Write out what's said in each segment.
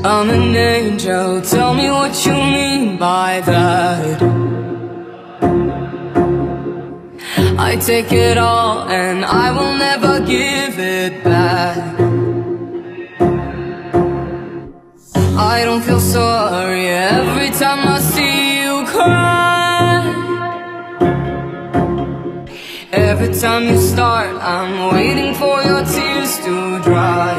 I'm an angel, tell me what you mean by that. I take it all and I will never give it back. I don't feel sorry every time I see you cry. Every time you start, I'm waiting for your tears to dry.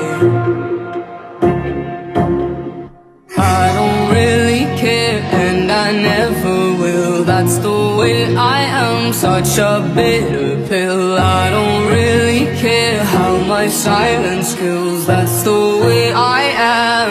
I don't really care and I never will. That's the way I am, such a bitter pill. I don't really care how my silence kills. That's the way I am.